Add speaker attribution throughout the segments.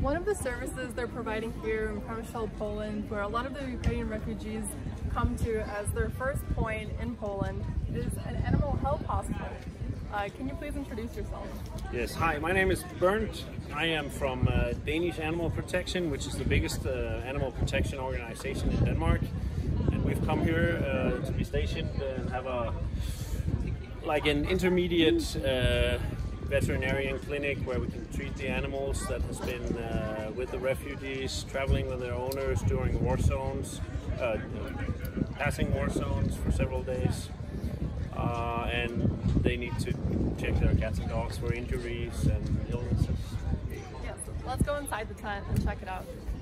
Speaker 1: One of the services they're providing here in Przemysl, Poland, where a lot of the Ukrainian refugees come to as their first point in Poland, is an animal health hospital. Can you please introduce yourself?
Speaker 2: Yes, hi, my name is Bernd. I am from Danish Animal Protection, which is the biggest animal protection organization in Denmark. And we've come here to be stationed and have an intermediate veterinarian clinic where we can treat the animals that has been with the refugees, traveling with their owners during war zones, passing war zones for several days. And they need to check their cats and dogs for injuries and illnesses.
Speaker 1: Yes, let's go inside the tent and check it out.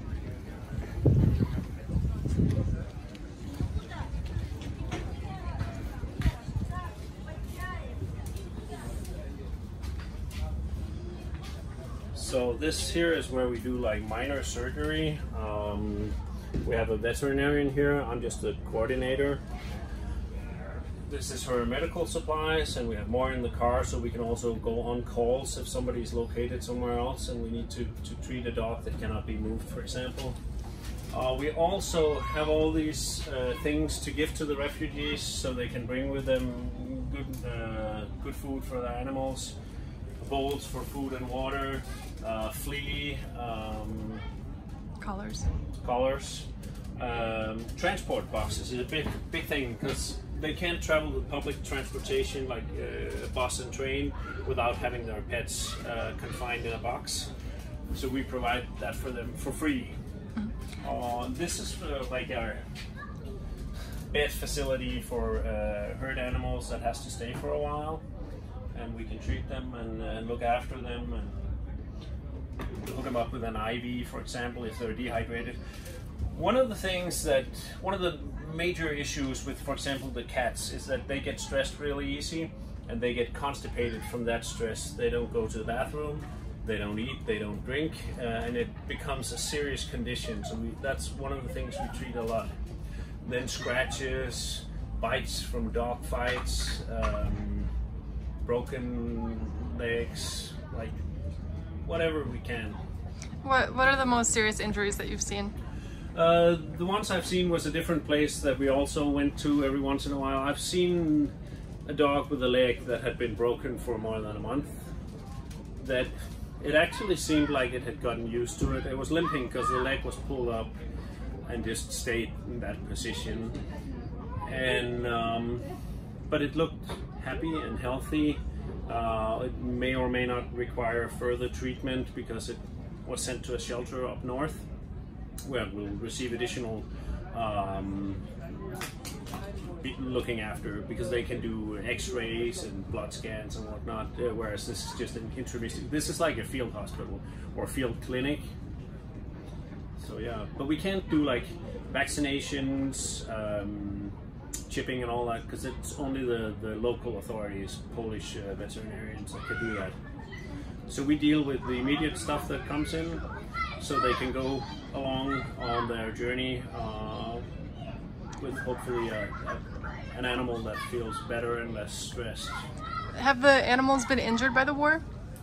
Speaker 2: So this here is where we do like minor surgery. We have a veterinarian here. I'm just the coordinator. This is her medical supplies, and we have more in the car, so we can also go on calls if somebody's located somewhere else and we need to treat a dog that cannot be moved, for example. We also have all these things to give to the refugees so they can bring with them good food for their animals, bowls for food and water, flea,
Speaker 1: Collars.
Speaker 2: Transport boxes is a big thing because they can't travel with public transportation like a bus and train without having their pets confined in a box. So we provide that for them for free. This is like our bed facility for herd animals that has to stay for a while, and we can treat them and look after them and hook them up with an IV, for example, if they're dehydrated. One of the major issues with, for example, the cats is that they get stressed really easy and they get constipated from that stress. They don't go to the bathroom, they don't eat, they don't drink, and it becomes a serious condition. So that's one of the things we treat a lot. Then scratches, bites from dog fights, broken legs, like whatever we can.
Speaker 1: What are the most serious injuries that you've seen?
Speaker 2: The ones I've seen was a different place that we also went to every once in a while. I've seen a dog with a leg that had been broken for more than a month. That it actually seemed like it had gotten used to it. It was limping because the leg was pulled up and just stayed in that position. And but it looked happy and healthy. It may or may not require further treatment because it was sent to a shelter up north, where we'll receive additional looking after, because they can do x-rays and blood scans and whatnot, whereas this is just an intravenous. This is like a field hospital or field clinic. So yeah, but we can't do like vaccinations, chipping and all that, because it's only the local authorities, Polish veterinarians, that can do that. So we deal with the immediate stuff that comes in, so they can go along on their journey with hopefully an animal that feels better and less stressed.
Speaker 1: Have the animals been injured by the war?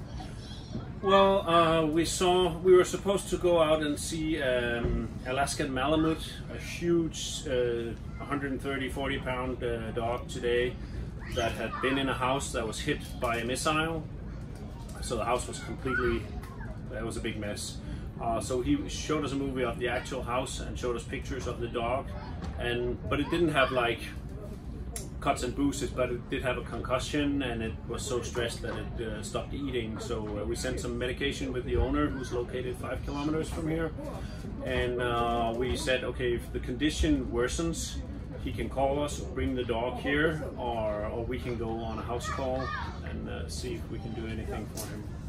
Speaker 2: Well, we were supposed to go out and see Alaskan Malamute, a huge 130-40 pound dog today that had been in a house that was hit by a missile. So the house was it was a big mess. So he showed us a movie of the actual house and showed us pictures of the dog, but it didn't have like cuts and bruises, but it did have a concussion, and it was so stressed that it stopped eating. So we sent some medication with the owner, who's located 5 kilometers from here, and we said, okay, if the condition worsens, he can call us, bring the dog here, or we can go on a house call and see if we can do anything for him.